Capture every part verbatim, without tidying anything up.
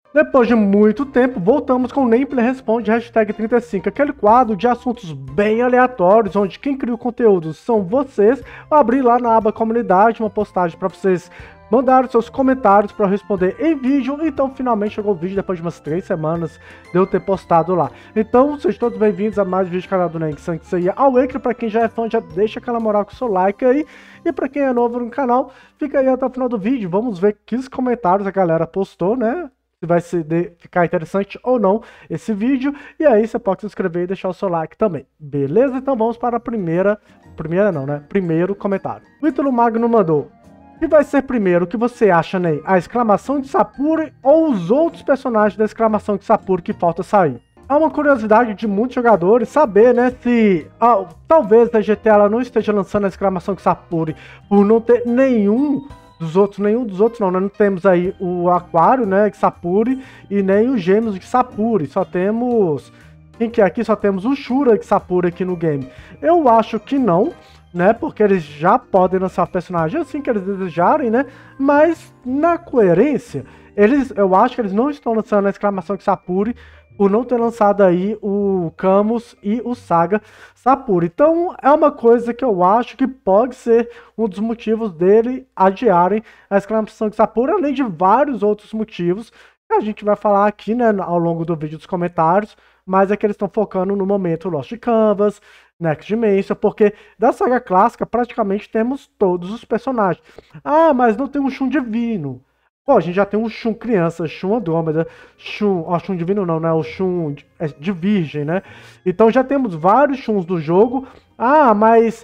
Depois de muito tempo, voltamos com o Nameplay Responde hashtag trinta e cinco, aquele quadro de assuntos bem aleatórios, onde quem cria o conteúdo são vocês. Eu abri lá na aba comunidade uma postagem para vocês mandarem seus comentários para eu responder em vídeo. Então finalmente chegou o vídeo depois de umas três semanas de eu ter postado lá. Então sejam todos bem-vindos a mais um vídeo do canal do Nenk Sangue Awakening. Para quem já é fã, já deixa aquela moral com o seu like aí. E para quem é novo no canal, fica aí até o final do vídeo. Vamos ver que comentários a galera postou, né? Se vai se de, ficar interessante ou não esse vídeo. E aí você pode se inscrever e deixar o seu like também. Beleza? Então vamos para a primeira... Primeira não, né? Primeiro comentário. O Ítalo Magno mandou: o que vai ser primeiro? O que você acha, Ney? A exclamação de Sapuri ou os outros personagens da exclamação de Sapuri que falta sair? É uma curiosidade de muitos jogadores saber, né, se ah, talvez a G T ela não esteja lançando a exclamação de Sapuri por não ter nenhum dos outros, nenhum dos outros não, nós não temos aí o Aquário, né, de Sapuri, e nem os Gêmeos de Sapuri, só temos, quem que é aqui? Só temos o Shura de Sapuri aqui no game. Eu acho que não, né, porque eles já podem lançar o personagem assim que eles desejarem, né, mas na coerência, eles, eu acho que eles não estão lançando a exclamação de Sapuri por não ter lançado aí o Camus e o Saga Sapuri. Então é uma coisa que eu acho que pode ser um dos motivos dele adiarem a exclamação de Sapuri, além de vários outros motivos que a gente vai falar aqui, né, ao longo do vídeo dos comentários, mas é que eles estão focando no momento Lost Canvas, Next Dimension, porque da saga clássica praticamente temos todos os personagens. Ah, mas não tem um Shun Divino. Pô, a gente já tem um Shun criança, Shun Andrômeda, Shun... Ó, Shun Divino não, né? O Shun de Virgem, né? Então já temos vários Shuns do jogo. Ah, mas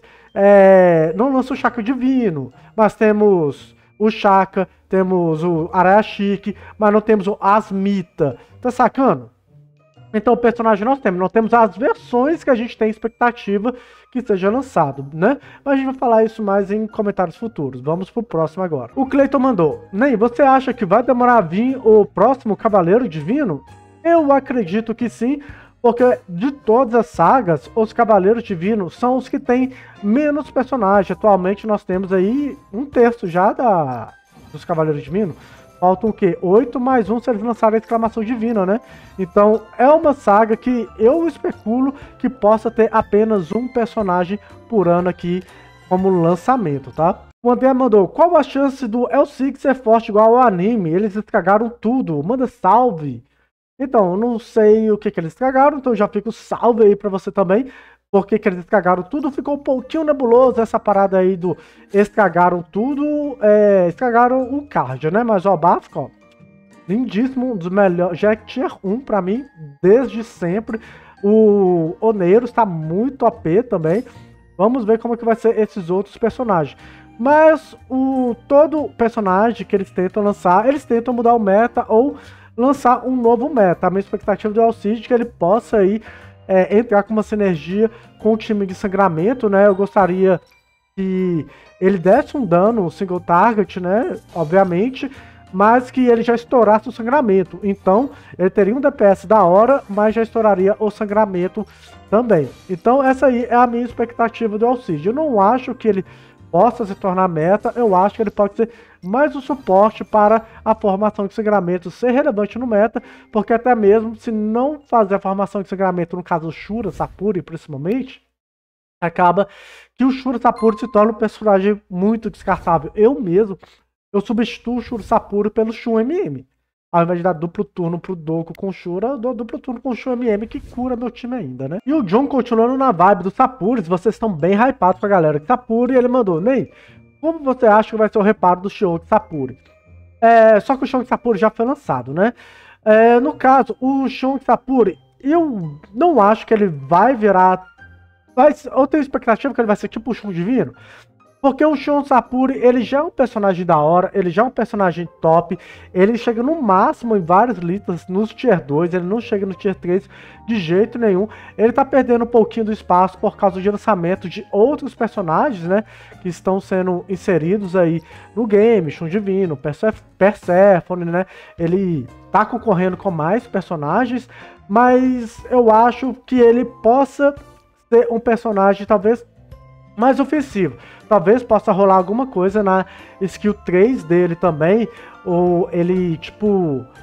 é, não lança o Chakra Divino. Mas temos o Chakra, temos o Arashiki, mas não temos o Asmita. Tá sacando? Então o personagem nós temos, nós temos as versões que a gente tem expectativa que seja lançado, né? Mas a gente vai falar isso mais em comentários futuros. Vamos pro próximo agora. O Cleiton mandou: Ney, você acha que vai demorar a vir o próximo Cavaleiro Divino? Eu acredito que sim, porque de todas as sagas, os Cavaleiros Divinos são os que têm menos personagens. Atualmente nós temos aí um terço já da, dos Cavaleiros Divinos. Faltam o quê? oito mais um se eles lançarem a exclamação divina, né? Então é uma saga que eu especulo que possa ter apenas um personagem por ano aqui como lançamento, tá? O André mandou: qual a chance do L seis ser forte igual ao anime? Eles estragaram tudo, manda salve! Então, eu não sei o que, que eles estragaram, então já fica o salve aí pra você também. Porque que eles estragaram tudo, ficou um pouquinho nebuloso essa parada aí do estragaram tudo, é, estragaram o card, né? Mas ó, o Bafka, ó, lindíssimo, um dos melhores, já é tier um pra mim, desde sempre. O Oneiros tá muito O P também. Vamos ver como que vai ser esses outros personagens. Mas o todo personagem que eles tentam lançar, eles tentam mudar o meta ou lançar um novo meta. A minha expectativa do Alcide é que ele possa aí É, entrar com uma sinergia com o time de sangramento, né? Eu gostaria que ele desse um dano single target, né? Obviamente, mas que ele já estourasse o sangramento. Então, ele teria um D P S da hora, mas já estouraria o sangramento também. Então, essa aí é a minha expectativa do Alcide. Eu não acho que ele possa se tornar meta, eu acho que ele pode ser mais um suporte para a formação de sangramento ser relevante no meta, porque até mesmo se não fazer a formação de sangramento, no caso o Shura, Sapuri principalmente, acaba que o Shura Sapuri se torna um personagem muito descartável. Eu mesmo, eu substituo o Shura Sapuri pelo Shun M M. Ao invés de dar duplo turno pro Doku com Shura, eu dou duplo turno com o Shun M M, que cura meu time ainda, né? E o John, continuando na vibe do Sapuris, vocês estão bem hypados com a galera de Sapuri, e ele mandou: Ney, como você acha que vai ser o reparo do show de Sapuri? É, só que o show de Sapuri já foi lançado, né? É, no caso, o show de Sapuri, eu não acho que ele vai virar... Vai, eu tenho expectativa que ele vai ser tipo o Shun Divino, porque o Shun Sapuri, ele já é um personagem da hora, ele já é um personagem top, ele chega no máximo em várias listas nos tier dois, ele não chega no tier três de jeito nenhum. Ele tá perdendo um pouquinho do espaço por causa do lançamento de outros personagens, né, que estão sendo inseridos aí no game, Shun Divino, Persephone, né, ele tá concorrendo com mais personagens, mas eu acho que ele possa ser um personagem talvez mais ofensivo. Talvez possa rolar alguma coisa na skill três dele também, ou ele, tipo,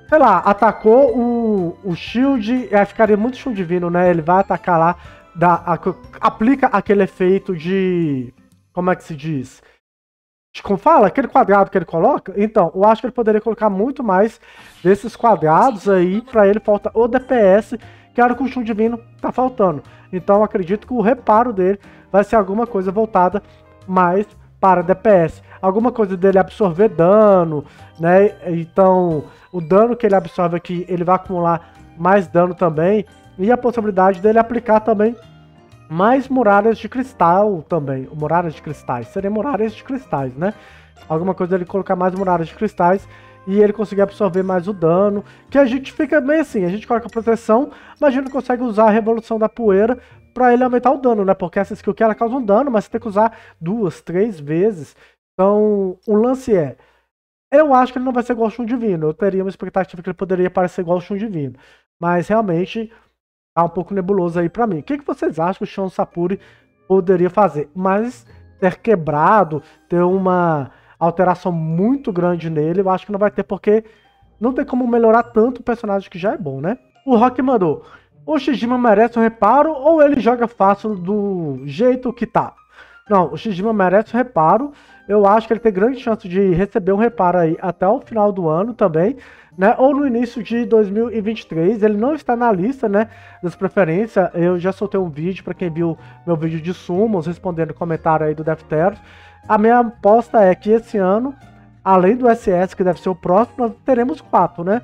sei lá, atacou o, o shield, aí ficaria muito shield divino, né? Ele vai atacar lá, dá, a, aplica aquele efeito de... Como é que se diz? De, como fala? Aquele quadrado que ele coloca. Então, eu acho que ele poderia colocar muito mais desses quadrados aí, pra ele falta o D P S, que era o que o shield divino tá faltando. Então, eu acredito que o reparo dele vai ser alguma coisa voltada mais para D P S. Alguma coisa dele absorver dano, né? Então, o dano que ele absorve aqui, ele vai acumular mais dano também. E a possibilidade dele aplicar também mais muralhas de cristal também. Muralhas de cristais. Seriam muralhas de cristais, né? Alguma coisa dele colocar mais muralhas de cristais e ele conseguir absorver mais o dano. Que a gente fica meio assim, a gente coloca proteção, mas a gente não consegue usar a Revolução da Poeira pra ele aumentar o dano, né? Porque essa skill aqui, ela causa um dano, mas você tem que usar duas, três vezes. Então, o lance é... Eu acho que ele não vai ser igual ao Shun Divino. Eu teria uma expectativa que ele poderia parecer igual ao Shun Divino. Mas, realmente, tá um pouco nebuloso aí pra mim. O que, que vocês acham que o Shun Sapuri poderia fazer? Mas ter quebrado, ter uma alteração muito grande nele, eu acho que não vai ter, porque não tem como melhorar tanto o personagem que já é bom, né? O Rock mandou: o Shijima merece um reparo ou ele joga fácil do jeito que tá? Não, o Shijima merece um reparo. Eu acho que ele tem grande chance de receber um reparo aí até o final do ano também, né? Ou no início de dois mil e vinte e três. Ele não está na lista, né, das preferências. Eu já soltei um vídeo para quem viu meu vídeo de Summons, respondendo o comentário aí do Defteros. A minha aposta é que esse ano, além do S S, que deve ser o próximo, nós teremos quatro, né?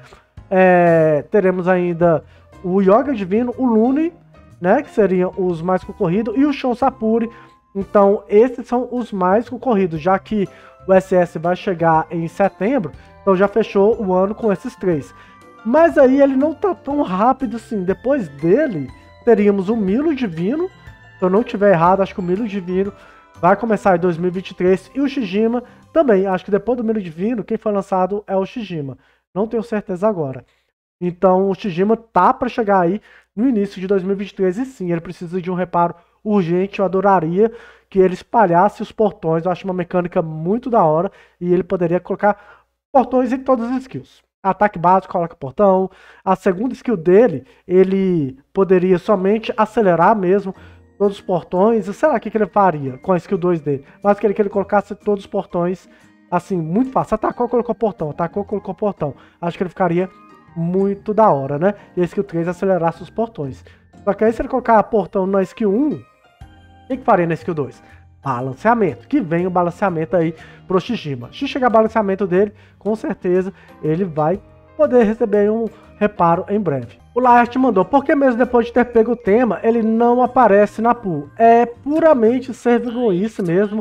É, teremos ainda o Yoga Divino, o Lune, né, que seriam os mais concorridos, e o Shun Sapuri. Então, esses são os mais concorridos, já que o S S vai chegar em setembro, então já fechou o ano com esses três. Mas aí ele não tá tão rápido assim. Depois dele, teríamos o Milo Divino. Se eu não estiver errado, acho que o Milo Divino vai começar em dois mil e vinte e três. E o Shijima também. Acho que depois do Milo Divino, quem foi lançado é o Shijima. Não tenho certeza agora. Então, o Shijima tá para chegar aí no início de dois mil e vinte e três. E sim, ele precisa de um reparo urgente. Eu adoraria que ele espalhasse os portões. Eu acho uma mecânica muito da hora. E ele poderia colocar portões em todas as skills. Ataque básico, coloca portão. A segunda skill dele, ele poderia somente acelerar mesmo todos os portões. Sei lá o que, que ele faria com a skill dois dele. Mas queria que ele colocasse todos os portões assim, muito fácil. Atacou, colocou portão. Atacou, colocou portão. Acho que ele ficaria muito da hora, né? E a skill três acelerasse os portões. Só que aí se ele colocar portão na skill um, o que, que faria na skill dois? Balanceamento, que vem o balanceamento aí pro Shijima. Se chegar o balanceamento dele, com certeza ele vai poder receber um reparo em breve. O Laert mandou: porque mesmo depois de ter pego o tema, ele não aparece na pool? É puramente serviço mesmo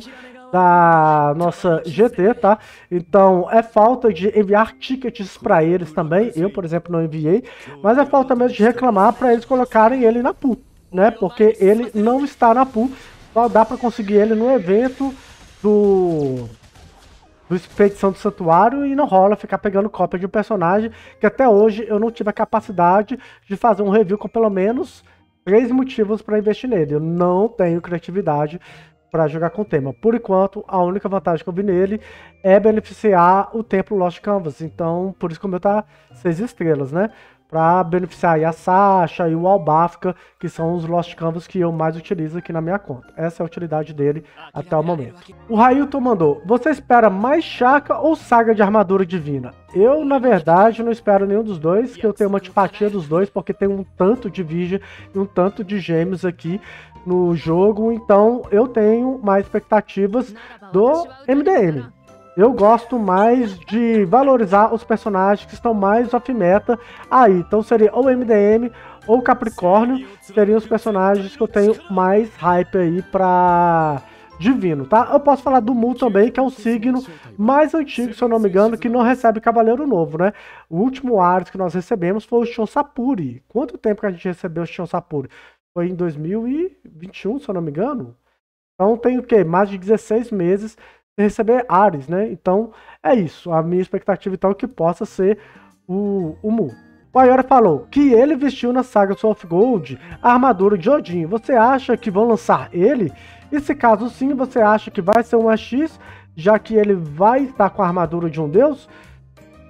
da nossa G T, tá? Então é falta de enviar tickets para eles também. Eu, por exemplo, não enviei, mas é falta mesmo de reclamar para eles colocarem ele na pool, né? Porque ele não está na pool. Só dá para conseguir ele no evento do, do Expedição do Santuário e não rola ficar pegando cópia de um personagem que até hoje eu não tive a capacidade de fazer um review com pelo menos três motivos para investir nele. Eu não tenho criatividade para jogar com o tema. Por enquanto, a única vantagem que eu vi nele é beneficiar o templo Lost Canvas. Então, por isso que o meu tá seis estrelas, né? Para beneficiar aí a Sasha e o Albafka, que são os Lost Canvas que eu mais utilizo aqui na minha conta. Essa é a utilidade dele até o momento. O Railton mandou: você espera mais Shaka ou Saga de Armadura Divina? Eu, na verdade, não espero nenhum dos dois, que eu tenho uma antipatia dos dois, porque tem um tanto de Vision e um tanto de gêmeos aqui no jogo, então eu tenho mais expectativas do M D M. Eu gosto mais de valorizar os personagens que estão mais off-meta aí. Então seria ou M D M ou Capricórnio, seriam os personagens que eu tenho mais hype aí pra Divino, tá? Eu posso falar do Mu também, que é um signo mais antigo, se eu não me engano, que não recebe Cavaleiro Novo, né? O último Ares que nós recebemos foi o Shun Sapuri. Quanto tempo que a gente recebeu o Shun Sapuri? Foi em dois mil e vinte e um, se eu não me engano. Então tem o quê? Mais de dezesseis meses receber Ares, né? Então é isso. A minha expectativa então é que possa ser o, o Mu. O Ayora falou que ele vestiu na saga Soul of Gold a armadura de Odin. Você acha que vão lançar ele? E se caso sim, você acha que vai ser um A X, já que ele vai estar com a armadura de um deus?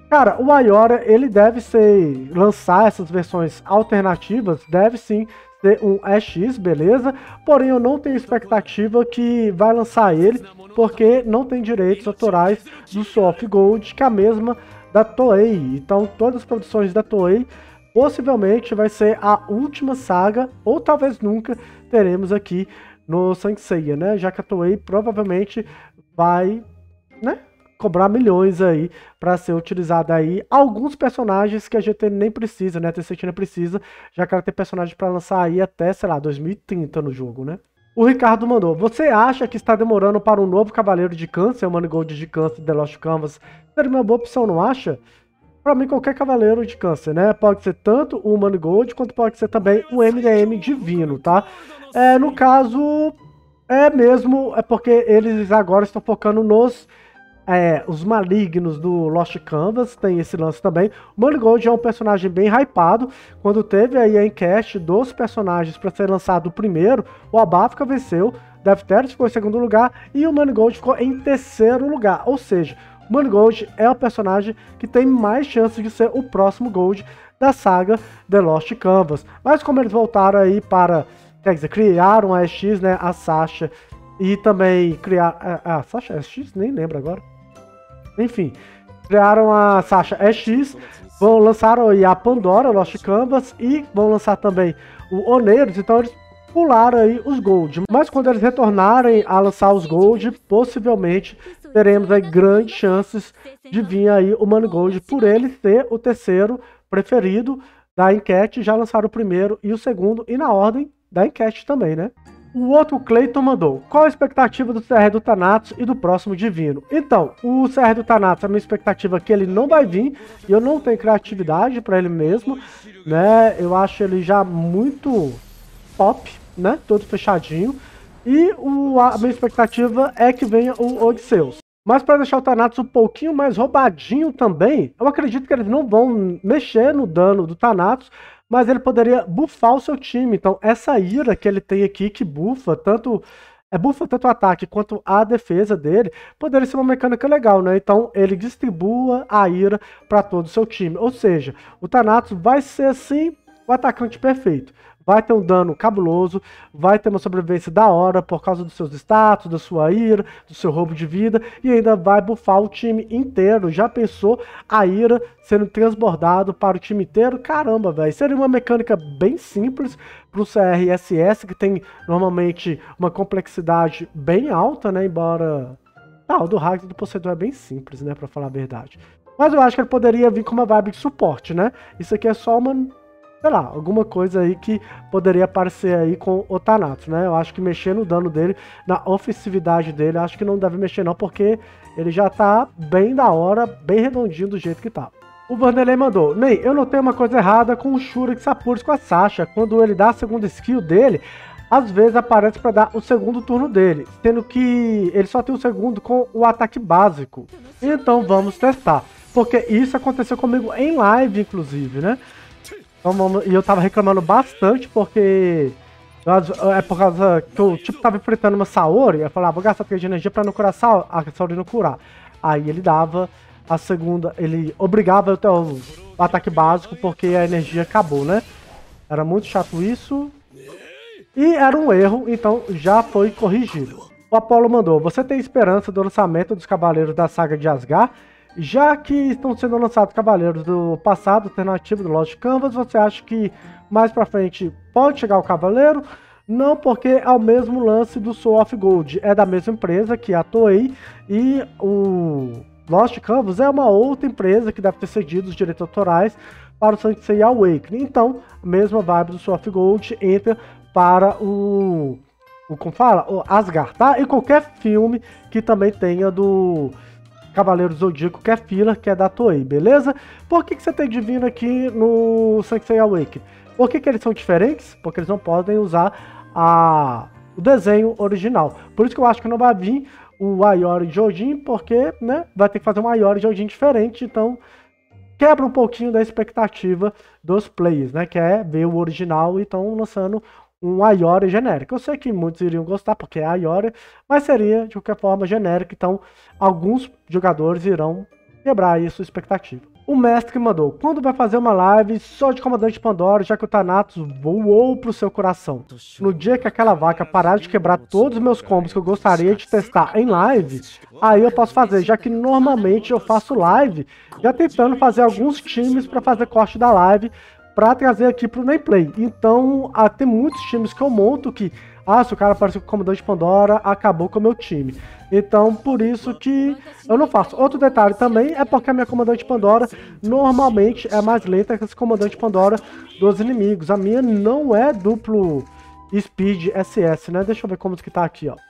Cara, o Ayora, ele deve ser, lançar essas versões alternativas, deve sim ser um E X, beleza? Porém, eu não tenho expectativa que vai lançar ele, porque não tem direitos autorais do Soul of Gold, que é a mesma da Toei. Então, todas as produções da Toei, possivelmente vai ser a última saga, ou talvez nunca teremos aqui no Saint Seiya, né? Já que a Toei provavelmente vai, né, cobrar milhões aí para ser utilizada aí alguns personagens que a G T nem precisa, né? A T-Cetina precisa, já que ela tem personagem para lançar aí até, sei lá, dois mil e trinta no jogo, né? O Ricardo mandou: você acha que está demorando para um novo Cavaleiro de Câncer, o Manigold de Câncer The Lost Canvas? Seria uma boa opção, não acha? Para mim, qualquer Cavaleiro de Câncer, né? Pode ser tanto o Manigold, quanto pode ser também o M D M Divino, tá? É, no caso, é mesmo, é porque eles agora estão focando nos É, os malignos do Lost Canvas, tem esse lance também. O Manigold é um personagem bem hypado. Quando teve aí a enquete dos personagens para ser lançado o primeiro, o Abafka venceu, Defteris ficou em segundo lugar e o Manigold ficou em terceiro lugar. Ou seja, o Manigold é o personagem que tem mais chances de ser o próximo Gold da saga The Lost Canvas. Mas como eles voltaram aí para, quer dizer, criaram a E X, né, a Sasha, e também criaram... A, a Sasha E X? Nem lembro agora. Enfim, criaram a Sasha E X, vão lançar aí a Pandora, Lost Canvas, e vão lançar também o Oneiros, então eles pularam aí os Gold. Mas quando eles retornarem a lançar os Gold, possivelmente teremos aí grandes chances de vir aí o Manigold, por ele ser o terceiro preferido da enquete. Já lançaram o primeiro e o segundo, e na ordem da enquete também, né? O outro Cleiton mandou: qual a expectativa do C R do Thanatos e do próximo Divino? Então, o C R do Thanatos, a minha expectativa é que ele não vai vir, e eu não tenho criatividade para ele mesmo, né? Eu acho ele já muito top, né? Todo fechadinho. E o, a minha expectativa é que venha o Odisseus. Mas para deixar o Thanatos um pouquinho mais roubadinho também, eu acredito que eles não vão mexer no dano do Thanatos, mas ele poderia buffar o seu time. Então, essa ira que ele tem aqui, que bufa tanto, é, bufa tanto o ataque quanto a defesa dele, poderia ser uma mecânica legal, né? Então, ele distribua a ira para todo o seu time. Ou seja, o Thanatos vai ser, assim, o atacante perfeito. Vai ter um dano cabuloso, vai ter uma sobrevivência da hora por causa dos seus status, da sua ira, do seu roubo de vida, e ainda vai buffar o time inteiro. Já pensou a ira sendo transbordado para o time inteiro? Caramba, velho. Seria uma mecânica bem simples para o C R S S, que tem normalmente uma complexidade bem alta, né? Embora... Ah, o do Hags e do Poseidon é bem simples, né? Para falar a verdade. Mas eu acho que ele poderia vir com uma vibe de suporte, né? Isso aqui é só uma... sei lá, alguma coisa aí que poderia aparecer aí com o Thanatos, né? Eu acho que mexer no dano dele, na ofensividade dele, acho que não deve mexer não, porque ele já tá bem da hora, bem redondinho do jeito que tá. O Vanderlei mandou: Ney, eu notei uma coisa errada com o Shura de Sapuris com a Sasha. Quando ele dá a segunda skill dele, às vezes aparece para dar o segundo turno dele, sendo que ele só tem o segundo com o ataque básico. Então vamos testar, porque isso aconteceu comigo em live, inclusive, né? E eu tava reclamando bastante porque é por causa que eu tipo, tava enfrentando uma Saori. Eu falava, vou gastar três de energia pra não curar a Saori não curar. Aí ele dava a segunda, ele obrigava eu ter o ataque básico porque a energia acabou, né? Era muito chato isso. E era um erro, então já foi corrigido. O Apollo mandou: você tem esperança do lançamento dos Cavaleiros da saga de Asgard? Já que estão sendo lançados Cavaleiros do passado alternativo do Lost Canvas, você acha que mais pra frente pode chegar o Cavaleiro? Não, porque é o mesmo lance do Soul of Gold. É da mesma empresa que a Toei, e o Lost Canvas é uma outra empresa que deve ter cedido os direitos autorais para o Saint Seiya Awakening. Então, a mesma vibe do Soul of Gold entra para o, o como fala? O Asgard, tá? E qualquer filme que também tenha do Cavaleiro Zodíaco, que é fila, que é da Toei, beleza? Por que, que você tem divino aqui no Saint Seiya Awakening? Por que, que eles são diferentes? Porque eles não podem usar a, o desenho original. Por isso que eu acho que não vai vir o Ayori Jojin, porque, né, vai ter que fazer um Ayori Jojin diferente, então quebra um pouquinho da expectativa dos players, né, que é ver o original e estão lançando um Ayori genérico. Eu sei que muitos iriam gostar porque é Ayori, mas seria de qualquer forma genérico, então alguns jogadores irão quebrar aí a sua expectativa. O mestre mandou, quando vai fazer uma live só de Comandante Pandora, já que o Thanatos voou pro seu coração? No dia que aquela vaca parar de quebrar todos os meus combos que eu gostaria de testar em live, aí eu posso fazer, já que normalmente eu faço live, já tentando fazer alguns times para fazer corte da live, para trazer aqui pro Nameplay. Então, ah, tem muitos times que eu monto que, ah, se o cara apareceu com o Comandante Pandora, acabou com o meu time. Então, por isso que eu não faço. Outro detalhe também é porque a minha Comandante Pandora normalmente é mais lenta que esse Comandante Pandora dos inimigos. A minha não é duplo Speed S S, né? Deixa eu ver como que tá aqui, ó.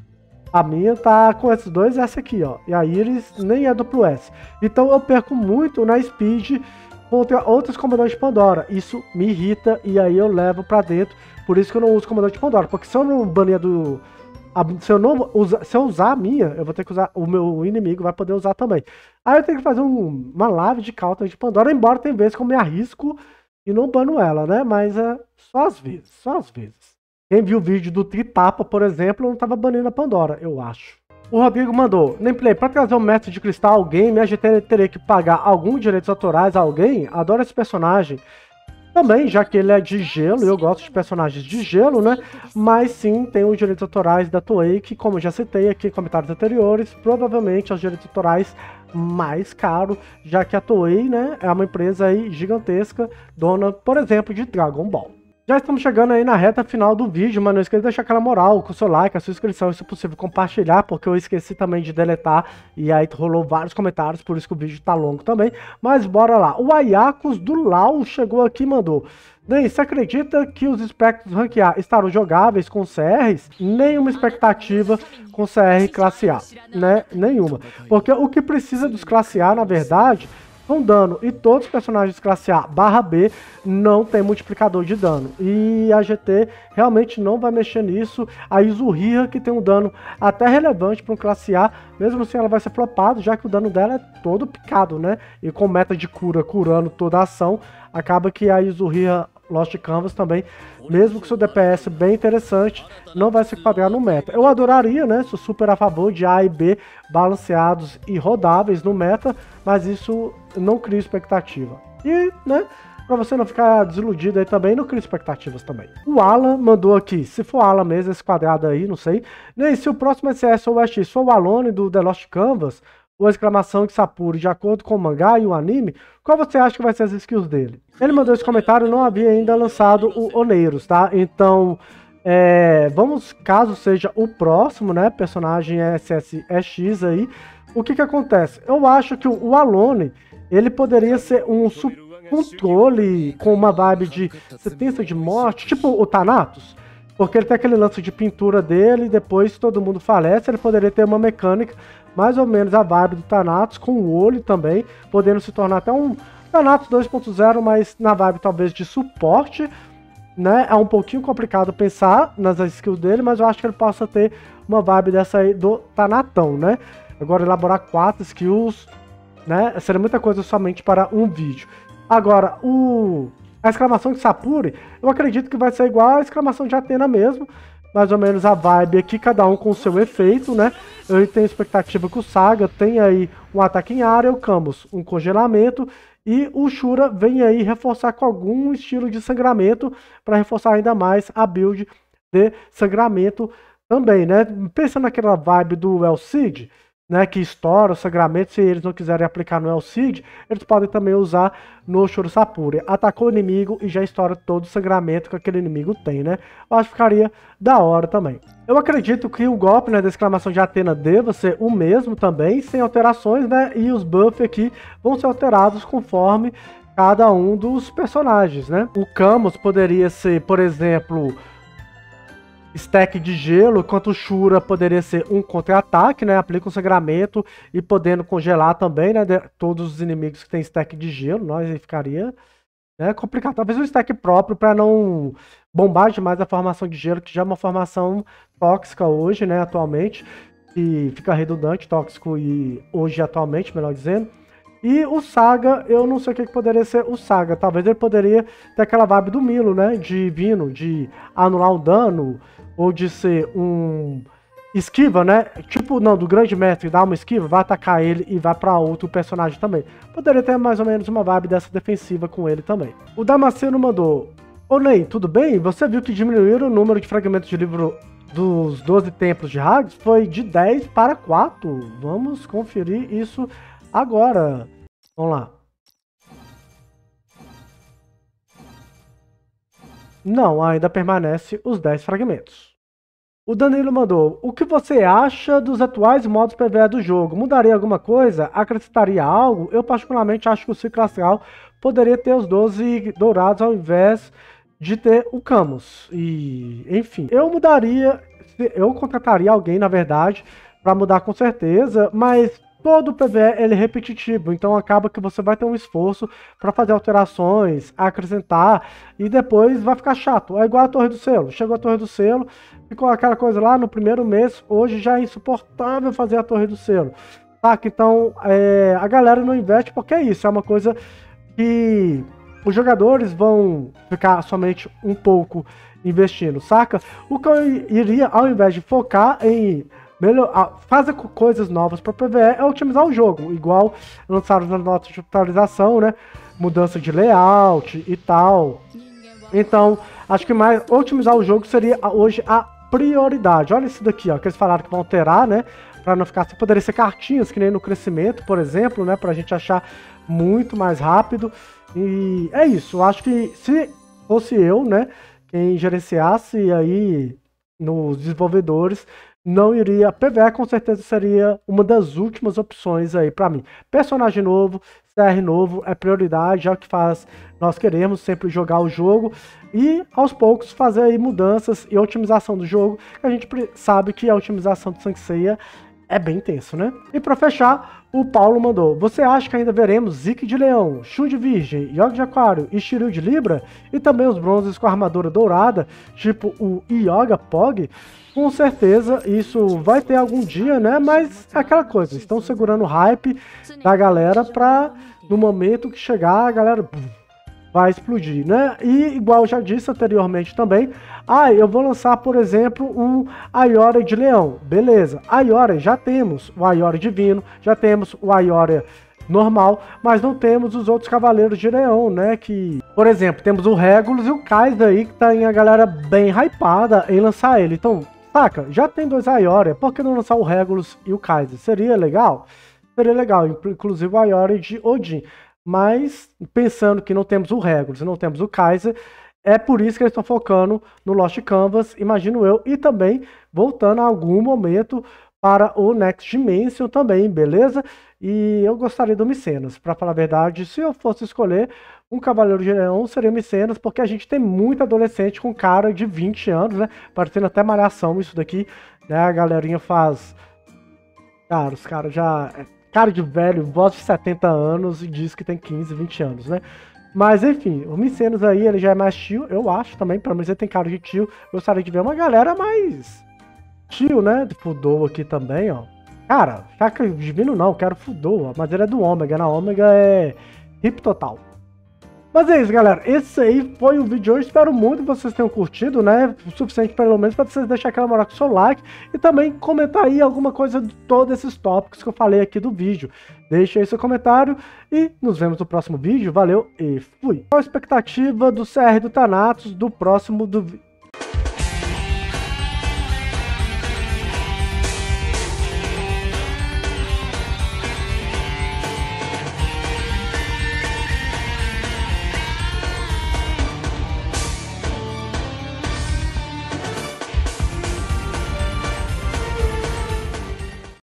A minha tá com esses dois S aqui, ó. E a Iris nem é duplo S. Então eu perco muito na Speed contra outros Comandantes Pandora. Isso me irrita e aí eu levo pra dentro. Por isso que eu não uso Comandante Pandora. Porque se eu não banir do... Se eu, não usa, se eu usar a minha, eu vou ter que usar, o meu inimigo vai poder usar também. Aí eu tenho que fazer um, uma live de counter de Pandora, embora tem vezes que eu me arrisco e não bano ela, né? Mas é só às vezes, só às vezes. Quem viu o vídeo do Tritapa, por exemplo, não tava banindo a Pandora, eu acho. O Rodrigo mandou, Nameplay, para trazer um mestre de cristal ao game, a gente teria que pagar alguns direitos autorais a alguém? Adoro esse personagem. Também, já que ele é de gelo, eu gosto de personagens de gelo, né? Mas sim, tem os direitos autorais da Toei, que como eu já citei aqui em comentários anteriores, provavelmente é os direitos autorais mais caros, já que a Toei, né, é uma empresa aí gigantesca, dona, por exemplo, de Dragon Ball. Já estamos chegando aí na reta final do vídeo, mas não esqueça de deixar aquela moral com o seu like, a sua inscrição, e se possível compartilhar, porque eu esqueci também de deletar e aí rolou vários comentários, por isso que o vídeo tá longo também. Mas bora lá, o Ayakos do Lau chegou aqui e mandou: Ney, você acredita que os espectros rank A estarão jogáveis com C Rs? Nenhuma expectativa com C R classe A, né? Nenhuma. Porque o que precisa dos classe A, na verdade, com dano, e todos os personagens classe A barra B não tem multiplicador de dano, e a G T realmente não vai mexer nisso. A Yuzuriha, que tem um dano até relevante para um classe A, mesmo assim ela vai ser flopada, já que o dano dela é todo picado, né, e com meta de cura, curando toda a ação, acaba que a Yuzuriha Lost Canvas também, mesmo com seu D P S bem interessante, não vai se enquadrar no meta. Eu adoraria, né, sou super a favor de A e B balanceados e rodáveis no meta, mas isso não cria expectativa. E, né, pra você não ficar desiludido aí também, não cria expectativas também. O Alan mandou aqui, se for Alan mesmo, esse quadrado aí, não sei. E se o próximo S S ou X for o Alone do The Lost Canvas, ou a exclamação de Sapuri, de acordo com o mangá e o anime, qual você acha que vai ser as skills dele? Ele mandou esse comentário, não havia ainda lançado o Oneiros, tá? Então, é, vamos, caso seja o próximo, né, personagem S S X aí, o que que acontece? Eu acho que o Alone, ele poderia ser um controle com uma vibe de sentença de morte, tipo o Thanatos, porque ele tem aquele lance de pintura dele, e depois todo mundo falece, ele poderia ter uma mecânica mais ou menos a vibe do Thanatos, com o olho também, podendo se tornar até um Thanatos dois ponto zero, mas na vibe talvez de suporte, né? É um pouquinho complicado pensar nas skills dele, mas eu acho que ele possa ter uma vibe dessa aí do Thanatão, né? Agora, elaborar quatro skills, né? Seria muita coisa somente para um vídeo. Agora, o... a exclamação de Sapuri, eu acredito que vai ser igual a exclamação de Athena mesmo, mais ou menos a vibe aqui, cada um com o seu efeito, né? Eu tenho expectativa que o Saga tem aí um ataque em área, o Camus um congelamento, e o Shura vem aí reforçar com algum estilo de sangramento, para reforçar ainda mais a build de sangramento também, né? Pensando naquela vibe do El Cid, né, que estoura o sangramento, se eles não quiserem aplicar no El Cid, eles podem também usar no Shura Sapuri. Atacou o inimigo e já estoura todo o sangramento que aquele inimigo tem, né? Eu acho que ficaria da hora também. Eu acredito que o golpe, né, da exclamação de Athena deva ser o mesmo também, sem alterações, né? E os buffs aqui vão ser alterados conforme cada um dos personagens, né? O Camus poderia ser, por exemplo, stack de gelo, enquanto o Shura poderia ser um contra-ataque, né? Aplica um sangramento e podendo congelar também, né? De todos os inimigos que tem stack de gelo, nós aí ficaria, né, complicado. Talvez um stack próprio para não bombar demais a formação de gelo, que já é uma formação tóxica hoje, né? Atualmente, e fica redundante, tóxico e hoje atualmente, melhor dizendo. E o Saga, eu não sei o que, que poderia ser o Saga. Talvez ele poderia ter aquela vibe do Milo, né? De Vino, de anular o dano, ou de ser um esquiva, né? Tipo, não, do grande mestre, dá uma esquiva, vai atacar ele e vai pra outro personagem também. Poderia ter mais ou menos uma vibe dessa defensiva com ele também. O Damasceno mandou: ô Ney, tudo bem? Você viu que diminuíram o número de fragmentos de livro dos doze templos de Hades? Foi de dez para quatro. Vamos conferir isso agora. Vamos lá. Não, ainda permanece os dez fragmentos. O Danilo mandou: o que você acha dos atuais modos P V E do jogo? Mudaria alguma coisa? Acrescentaria algo? Eu particularmente acho que o ciclo astral poderia ter os doze dourados ao invés de ter o Camus. E, enfim, eu mudaria, eu contrataria alguém, na verdade, para mudar com certeza, mas todo o P V E ele é repetitivo, então acaba que você vai ter um esforço para fazer alterações, acrescentar, e depois vai ficar chato. É igual a Torre do Selo. Chegou a Torre do Selo, ficou aquela coisa lá no primeiro mês, hoje já é insuportável fazer a Torre do Selo. Saca? Então, é, a galera não investe porque é isso, é uma coisa que os jogadores vão ficar somente um pouco investindo, saca? O que eu iria, ao invés de focar em melhor, fazer coisas novas para P V E, é otimizar o jogo, igual lançaram nas notas de atualização, né? Mudança de layout e tal. Então, acho que mais otimizar o jogo seria hoje a prioridade. Olha isso daqui, ó, que eles falaram que vão alterar, né? Para não ficar assim, poderia ser cartinhas, que nem no crescimento, por exemplo, né? Pra gente achar muito mais rápido. E é isso, eu acho que se fosse eu, né, quem gerenciasse aí nos desenvolvedores, não iria. P V E com certeza seria uma das últimas opções aí para mim. Personagem novo, C R novo é prioridade, é o que faz nós queremos sempre jogar o jogo e aos poucos fazer aí mudanças e otimização do jogo, que a gente sabe que a otimização do Sanseiya é bem intenso, né? E para fechar, o Paulo mandou: você acha que ainda veremos Zeke de Leão, Shun de Virgem, Yoga de Aquário e Shiryu de Libra? E também os bronzes com armadura dourada, tipo o Yoga Pog? Com certeza isso vai ter algum dia, né? Mas é aquela coisa, estão segurando o hype da galera pra no momento que chegar a galera vai explodir, né? E igual eu já disse anteriormente também, ah, eu vou lançar, por exemplo, um Ayora de Leão. Beleza, Ayora já temos o Ayora Divino, já temos o Ayora normal, mas não temos os outros Cavaleiros de Leão, né? Que, por exemplo, temos o Regulus e o Kaiser aí, que tá em a galera bem hypada em lançar ele. Então, saca, já tem dois Ayora, por que não lançar o Regulus e o Kaiser? Seria legal? Seria legal, inclusive o Ayora de Odin. Mas, pensando que não temos o Regulus e não temos o Kaiser, é por isso que eles estão focando no Lost Canvas, imagino eu, e também voltando a algum momento para o Next Dimension também, beleza? E eu gostaria do Micenas, para falar a verdade, se eu fosse escolher um Cavaleiro de Leão, seria Micenas, porque a gente tem muito adolescente com cara de vinte anos, né? Parecendo até Malhação isso daqui, né? A galerinha faz... Cara, os caras já... cara de velho, voz de setenta anos e diz que tem quinze, vinte anos, né? Mas enfim, o Micenas aí, ele já é mais tio, eu acho também, pelo menos ele tem cara de tio. Gostaria de ver uma galera mais tio, né? De Fudou aqui também, ó. Cara, Chakra Divino não, quero Fudou, mas ele é do Ômega, na Ômega é hip total. Mas é isso, galera. Esse aí foi o vídeo de hoje. Espero muito que vocês tenham curtido, né? O suficiente, pelo menos, para vocês deixarem aquela moral com o seu like. E também comentar aí alguma coisa de todos esses tópicos que eu falei aqui do vídeo. Deixe aí seu comentário e nos vemos no próximo vídeo. Valeu e fui! Qual a expectativa do C R do Thanatos do próximo do vídeo?